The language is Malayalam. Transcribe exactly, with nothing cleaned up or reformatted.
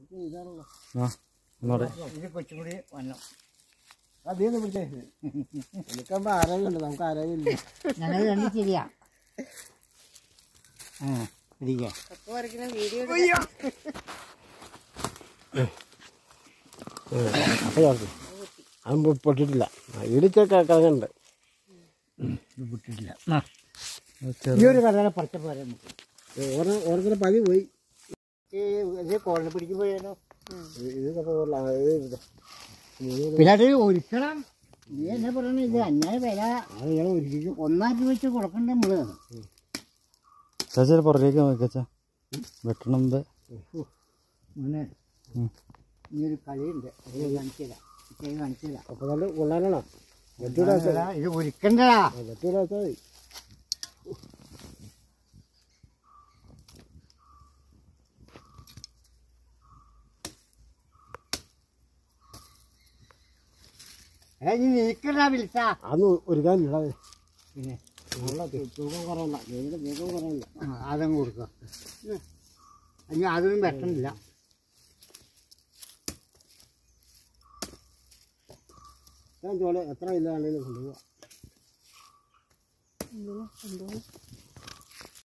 ഇത് കൊച്ചും കൂടി വന്നു. അതേന്ന് പിടിച്ചേ എനിക്കാകുമ്പോ ആരോഗ്യമുണ്ട്, നമുക്ക് ആരോഗ്യമില്ല. ഞങ്ങൾ രണ്ട് ശരിയാ. ആ ഇരിക്കാം. അത് പൊട്ടിട്ടില്ല, ഇടിച്ചൊക്കെ കിടക്കുന്നുണ്ട്. പൊട്ടിട്ടില്ല. ഈ ഒരു കടല പറിച്ച പോലെ നമുക്ക് ഓരോരുത്തരുടെ പനി പോയി. ഇത് കോളിനെ പിടിക്ക് പോയാലോ. ഇത് പിന്നെ അത് ഒരിക്കണം. നീ എന്നാ പറയണ, ഇത് അഞ്ഞാറ് വില ഒന്നാം രൂപ വെച്ച് കൊടുക്കണ്ട നമ്മള്. ചേച്ചാ പുറത്തേക്ക് നോക്കിച്ചാ വെട്ടണം. മോനെ ഇനി ഒരു കളിയുണ്ട്, അത് കാണിച്ചില്ല കാണിച്ചില്ല. അപ്പൊ നല്ല കൊള്ളാനാണോ? ഇത് ഒരിക്കണ്ടടാ. വെട്ടൂടെ വെച്ചാൽ മതി. ഏ നീ നീക്കണ്ടാ വിളിച്ചാ അന്ന് ഒരുക്കാൻ ഇടാതെ. പിന്നെ തൂക്കം കുറവല്ല, തൂക്കം കുറവല്ല. അതങ്ങ് കൊടുക്കുക. ഇനി അതൊന്നും വെട്ടണില്ല. ചോള എത്ര ഇല്ലാണെങ്കിലും കൊണ്ടുപോവാ.